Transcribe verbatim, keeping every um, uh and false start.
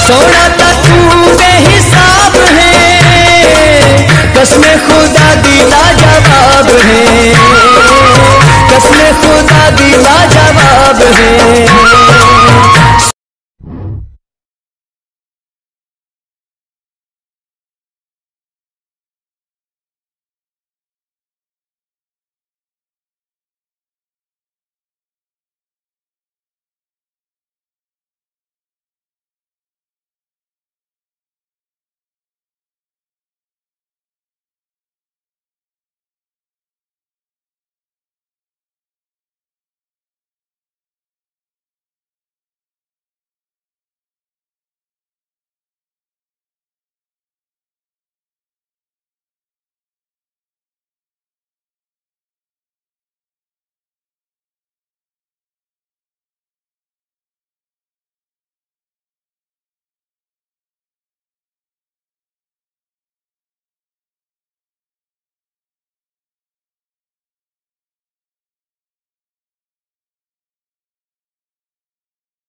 सोना ता तू बेहिसाब है, कसमें खुदा दी लाजवाब है, कसमें खुदा दी लाजवाब है।